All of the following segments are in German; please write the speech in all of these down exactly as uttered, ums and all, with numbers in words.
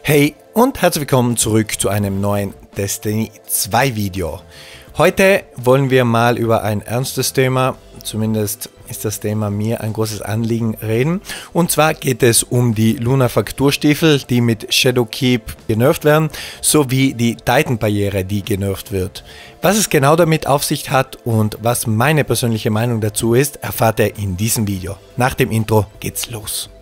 Hey und herzlich willkommen zurück zu einem neuen Destiny zwei Video. Heute wollen wir mal über ein ernstes Thema, zumindest ist das Thema mir ein großes Anliegen, reden. Und zwar geht es um die Lunar-Frakturstiefel, die mit Shadowkeep genervt werden, sowie die Titan-Barriere, die genervt wird. Was es genau damit auf sich hat und was meine persönliche Meinung dazu ist, erfahrt ihr in diesem Video. Nach dem Intro geht's los.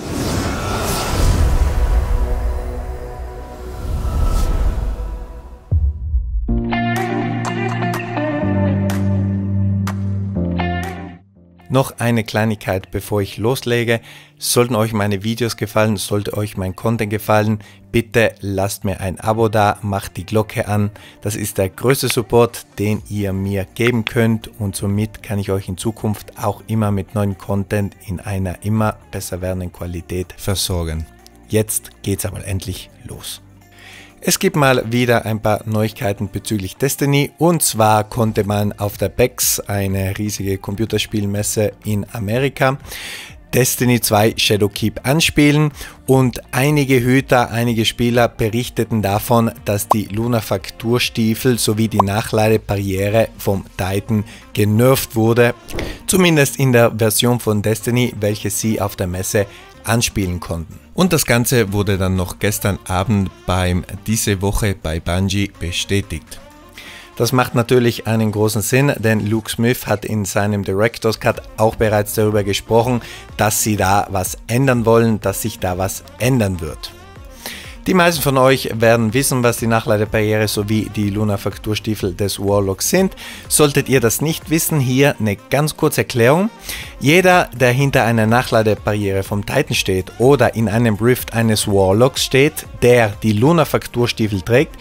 Noch eine Kleinigkeit, bevor ich loslege. Sollten euch meine Videos gefallen, sollte euch mein Content gefallen, bitte lasst mir ein Abo da, macht die Glocke an. Das ist der größte Support, den ihr mir geben könnt und somit kann ich euch in Zukunft auch immer mit neuen Content in einer immer besser werdenden Qualität versorgen. Jetzt geht's aber endlich los. Es gibt mal wieder ein paar Neuigkeiten bezüglich Destiny, und zwar konnte man auf der PAX, eine riesige Computerspielmesse in Amerika, Destiny zwei Shadowkeep anspielen, und einige Hüter, einige Spieler berichteten davon, dass die Lunar-Frakturstiefel sowie die Nachladebarriere vom Titan genervt wurde, zumindest in der Version von Destiny, welche sie auf der Messe anspielen konnten. Und das Ganze wurde dann noch gestern Abend beim Diese Woche bei Bungie bestätigt. Das macht natürlich einen großen Sinn, denn Luke Smith hat in seinem Director's Cut auch bereits darüber gesprochen, dass sie da was ändern wollen, dass sich da was ändern wird. Die meisten von euch werden wissen, was die Nachladebarriere sowie die Lunar-Frakturstiefel des Warlocks sind. Solltet ihr das nicht wissen, hier eine ganz kurze Erklärung. Jeder, der hinter einer Nachladebarriere vom Titan steht oder in einem Rift eines Warlocks steht, der die Lunar-Frakturstiefel trägt,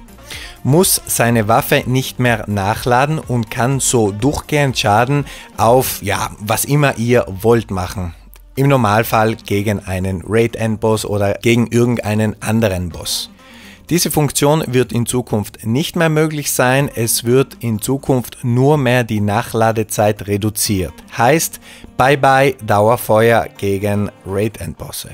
muss seine Waffe nicht mehr nachladen und kann so durchgehend Schaden auf, ja, was immer ihr wollt machen. Im Normalfall gegen einen Raid-Endboss oder gegen irgendeinen anderen Boss. Diese Funktion wird in Zukunft nicht mehr möglich sein, es wird in Zukunft nur mehr die Nachladezeit reduziert. Heißt, bye bye Dauerfeuer gegen Raid-Endbosse.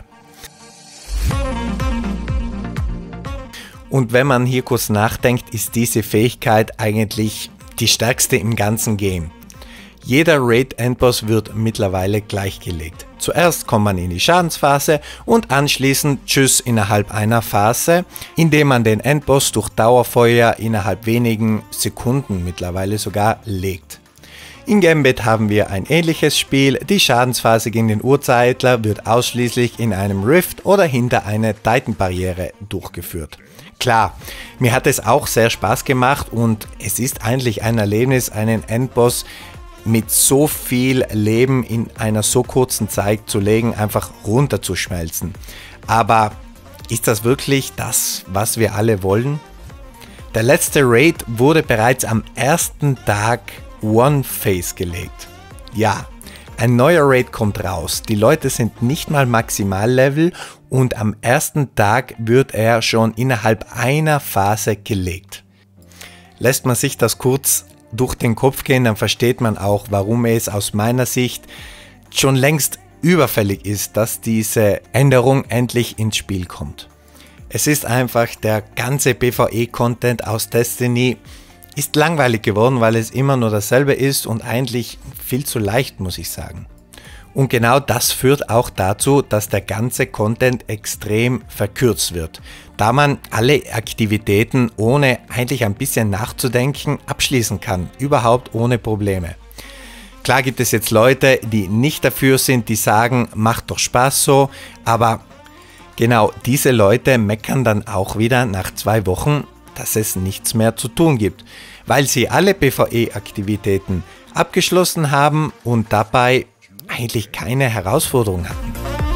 Und wenn man hier kurz nachdenkt, ist diese Fähigkeit eigentlich die stärkste im ganzen Game. Jeder Raid-Endboss wird mittlerweile gleichgelegt. Zuerst kommt man in die Schadensphase und anschließend tschüss innerhalb einer Phase, indem man den Endboss durch Dauerfeuer innerhalb wenigen Sekunden mittlerweile sogar legt. In Gambit haben wir ein ähnliches Spiel, die Schadensphase gegen den Urzeitler wird ausschließlich in einem Rift oder hinter einer Titan-Barriere durchgeführt. Klar, mir hat es auch sehr Spaß gemacht und es ist eigentlich ein Erlebnis, einen Endboss mit so viel Leben in einer so kurzen Zeit zu legen, einfach runterzuschmelzen. Aber ist das wirklich das, was wir alle wollen? Der letzte Raid wurde bereits am ersten Tag One-Phase gelegt. Ja, ein neuer Raid kommt raus. Die Leute sind nicht mal Maximallevel und am ersten Tag wird er schon innerhalb einer Phase gelegt. Lässt man sich das kurz durch den Kopf gehen, dann versteht man auch, warum es aus meiner Sicht schon längst überfällig ist, dass diese Änderung endlich ins Spiel kommt. Es ist einfach, der ganze PvE-Content aus Destiny ist langweilig geworden, weil es immer nur dasselbe ist und eigentlich viel zu leicht, muss ich sagen. Und genau das führt auch dazu, dass der ganze Content extrem verkürzt wird, da man alle Aktivitäten ohne eigentlich ein bisschen nachzudenken abschließen kann, überhaupt ohne Probleme. Klar gibt es jetzt Leute, die nicht dafür sind, die sagen, macht doch Spaß so, aber genau diese Leute meckern dann auch wieder nach zwei Wochen, dass es nichts mehr zu tun gibt, weil sie alle PvE-Aktivitäten abgeschlossen haben und dabei eigentlich keine Herausforderung hatten.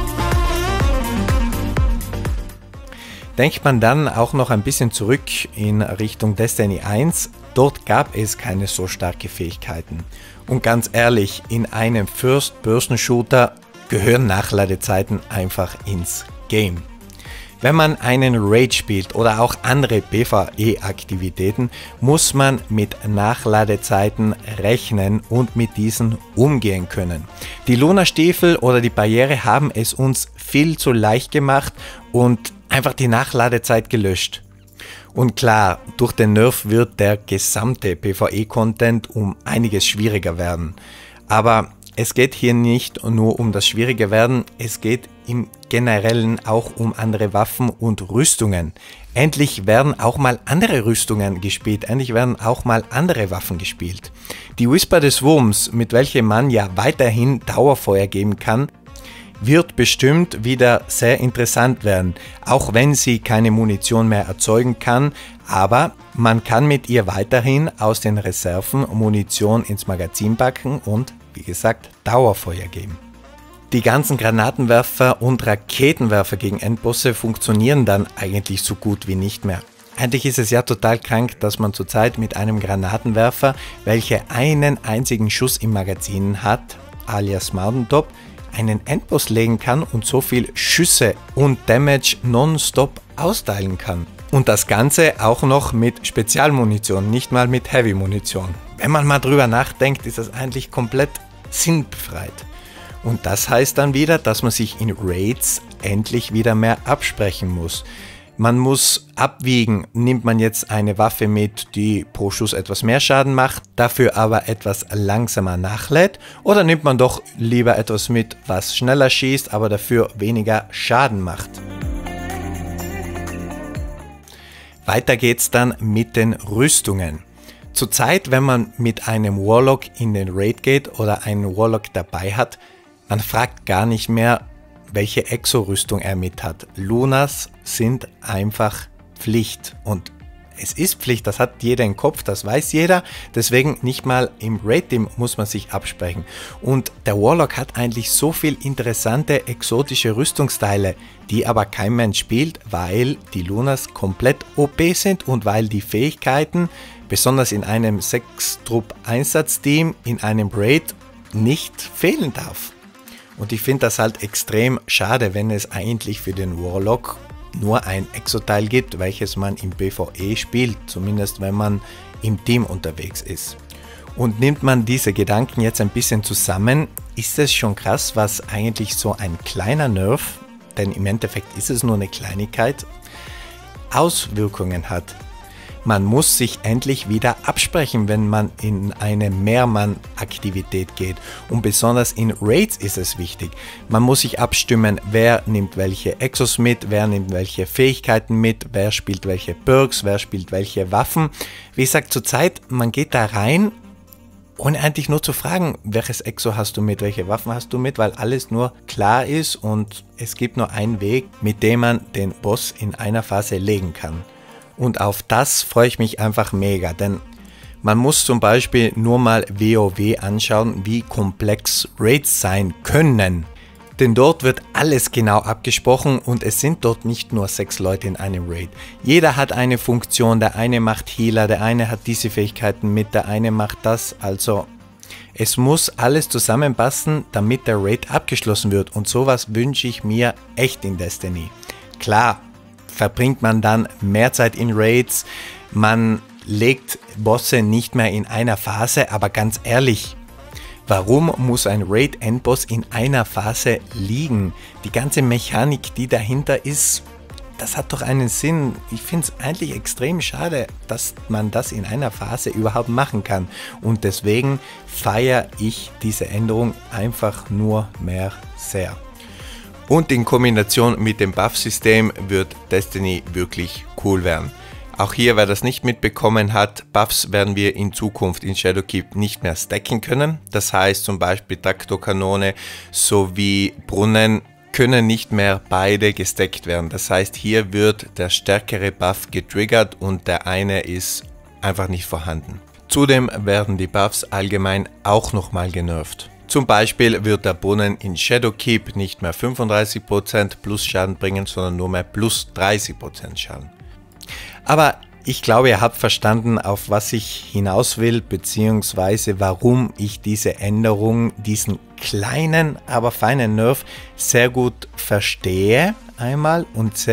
Denkt man dann auch noch ein bisschen zurück in Richtung Destiny eins, dort gab es keine so starke Fähigkeiten. Und ganz ehrlich, in einem First-Person-Shooter gehören Nachladezeiten einfach ins Game. Wenn man einen Raid spielt oder auch andere PvE-Aktivitäten, muss man mit Nachladezeiten rechnen und mit diesen umgehen können. Die Luna-Stiefel oder die Barriere haben es uns viel zu leicht gemacht und einfach die Nachladezeit gelöscht. Und klar, durch den Nerf wird der gesamte PvE-Content um einiges schwieriger werden. Aber es geht hier nicht nur um das schwierige Werden, es geht im Generellen auch um andere Waffen und Rüstungen. Endlich werden auch mal andere Rüstungen gespielt, endlich werden auch mal andere Waffen gespielt. Die Whisper des Wurms, mit welcher man ja weiterhin Dauerfeuer geben kann, wird bestimmt wieder sehr interessant werden, auch wenn sie keine Munition mehr erzeugen kann, aber man kann mit ihr weiterhin aus den Reserven Munition ins Magazin packen und, wie gesagt, Dauerfeuer geben. Die ganzen Granatenwerfer und Raketenwerfer gegen Endbosse funktionieren dann eigentlich so gut wie nicht mehr. Eigentlich ist es ja total krank, dass man zurzeit mit einem Granatenwerfer, welcher einen einzigen Schuss im Magazin hat, alias Mountaintop, einen Endboss legen kann und so viel Schüsse und Damage nonstop austeilen kann. Und das Ganze auch noch mit Spezialmunition, nicht mal mit Heavy-Munition. Wenn man mal drüber nachdenkt, ist das eigentlich komplett sinnbefreit. Und das heißt dann wieder, dass man sich in Raids endlich wieder mehr absprechen muss. Man muss abwiegen, nimmt man jetzt eine Waffe mit, die pro Schuss etwas mehr Schaden macht, dafür aber etwas langsamer nachlädt, oder nimmt man doch lieber etwas mit, was schneller schießt, aber dafür weniger Schaden macht. Weiter geht's dann mit den Rüstungen. Zurzeit, wenn man mit einem Warlock in den Raid geht oder einen Warlock dabei hat, man fragt gar nicht mehr, welche Exo-Rüstung er mit hat. Lunas sind einfach Pflicht und es ist Pflicht, das hat jeder im Kopf, das weiß jeder, deswegen nicht mal im Raid-Team muss man sich absprechen. Und der Warlock hat eigentlich so viel interessante exotische Rüstungsteile, die aber kein Mensch spielt, weil die Lunas komplett O P sind und weil die Fähigkeiten, besonders in einem sechs Trupp Einsatzteam, in einem Raid nicht fehlen darf. Und ich finde das halt extrem schade, wenn es eigentlich für den Warlock nur ein Exoteil gibt, welches man im PvE spielt, zumindest wenn man im Team unterwegs ist. Und nimmt man diese Gedanken jetzt ein bisschen zusammen, ist es schon krass, was eigentlich so ein kleiner Nerf, denn im Endeffekt ist es nur eine Kleinigkeit, Auswirkungen hat. Man muss sich endlich wieder absprechen, wenn man in eine Mehrmann-Aktivität geht. Und besonders in Raids ist es wichtig. Man muss sich abstimmen, wer nimmt welche Exos mit, wer nimmt welche Fähigkeiten mit, wer spielt welche Perks, wer spielt welche Waffen. Wie gesagt, zurzeit, man geht da rein, ohne eigentlich nur zu fragen, welches Exo hast du mit, welche Waffen hast du mit, weil alles nur klar ist und es gibt nur einen Weg, mit dem man den Boss in einer Phase legen kann. Und auf das freue ich mich einfach mega, denn man muss zum Beispiel nur mal WoW anschauen, wie komplex Raids sein können. Denn dort wird alles genau abgesprochen und es sind dort nicht nur sechs Leute in einem Raid. Jeder hat eine Funktion, der eine macht Healer, der eine hat diese Fähigkeiten mit, der eine macht das. Also es muss alles zusammenpassen, damit der Raid abgeschlossen wird und sowas wünsche ich mir echt in Destiny. Klar, verbringt man dann mehr Zeit in Raids, man legt Bosse nicht mehr in einer Phase, aber ganz ehrlich, warum muss ein Raid-Endboss in einer Phase liegen? Die ganze Mechanik, die dahinter ist, das hat doch einen Sinn. Ich finde es eigentlich extrem schade, dass man das in einer Phase überhaupt machen kann und deswegen feiere ich diese Änderung einfach nur mehr sehr. Und in Kombination mit dem Buff-System wird Destiny wirklich cool werden. Auch hier, wer das nicht mitbekommen hat, Buffs werden wir in Zukunft in Shadowkeep nicht mehr stacken können. Das heißt zum Beispiel Traktorkanone sowie Brunnen können nicht mehr beide gestackt werden. Das heißt, hier wird der stärkere Buff getriggert und der eine ist einfach nicht vorhanden. Zudem werden die Buffs allgemein auch nochmal genervt. Zum Beispiel wird der Brunnen in Shadowkeep nicht mehr fünfunddreißig Prozent plus Schaden bringen, sondern nur mehr plus dreißig Prozent Schaden. Aber ich glaube, ihr habt verstanden, auf was ich hinaus will, beziehungsweise warum ich diese Änderung, diesen kleinen, aber feinen Nerf sehr gut verstehe einmal und sehr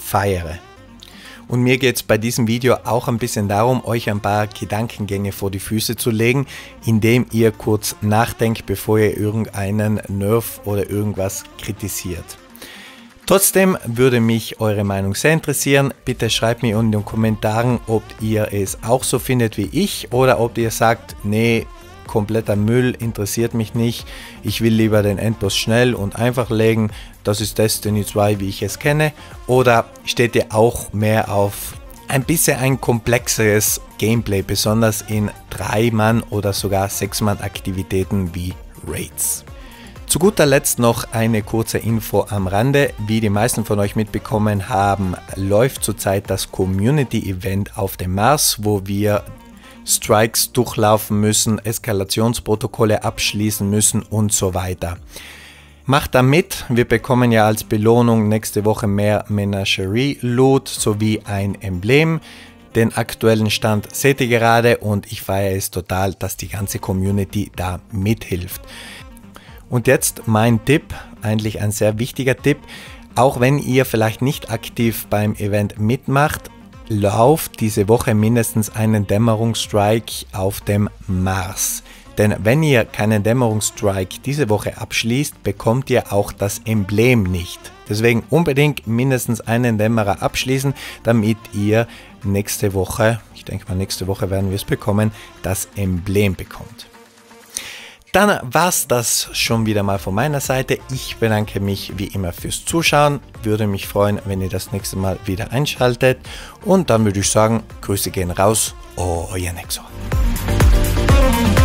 feiere. Und mir geht es bei diesem Video auch ein bisschen darum, euch ein paar Gedankengänge vor die Füße zu legen, indem ihr kurz nachdenkt, bevor ihr irgendeinen Nerf oder irgendwas kritisiert. Trotzdem würde mich eure Meinung sehr interessieren. Bitte schreibt mir in den Kommentaren, ob ihr es auch so findet wie ich oder ob ihr sagt, nee, kompletter Müll, interessiert mich nicht. Ich will lieber den Endboss schnell und einfach legen. Das ist Destiny zwei, wie ich es kenne. Oder steht ihr auch mehr auf ein bisschen ein komplexeres Gameplay, besonders in drei Mann oder sogar sechs Mann Aktivitäten wie Raids. Zu guter Letzt noch eine kurze Info am Rande. Wie die meisten von euch mitbekommen haben, läuft zurzeit das Community Event auf dem Mars, wo wir Strikes durchlaufen müssen, Eskalationsprotokolle abschließen müssen und so weiter. Macht da mit, wir bekommen ja als Belohnung nächste Woche mehr Menagerie Loot sowie ein Emblem. Den aktuellen Stand seht ihr gerade und ich feiere es total, dass die ganze Community da mithilft. Und jetzt mein Tipp, eigentlich ein sehr wichtiger Tipp, auch wenn ihr vielleicht nicht aktiv beim Event mitmacht, lauft diese Woche mindestens einen Dämmerungsstrike auf dem Mars. Denn wenn ihr keinen Dämmerungsstrike diese Woche abschließt, bekommt ihr auch das Emblem nicht. Deswegen unbedingt mindestens einen Dämmerer abschließen, damit ihr nächste Woche, ich denke mal nächste Woche werden wir es bekommen, das Emblem bekommt. Dann war es das schon wieder mal von meiner Seite. Ich bedanke mich wie immer fürs Zuschauen. Würde mich freuen, wenn ihr das nächste Mal wieder einschaltet. Und dann würde ich sagen, Grüße gehen raus, euer Nexo.